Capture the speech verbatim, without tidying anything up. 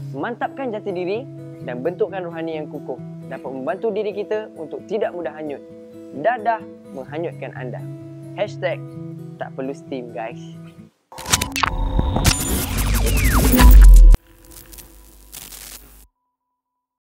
Mantapkan jati diri dan bentukkan rohani yang kukuh dapat membantu diri kita untuk tidak mudah hanyut. Dadah menghanyutkan anda. Hashtag tak perlu steam guys.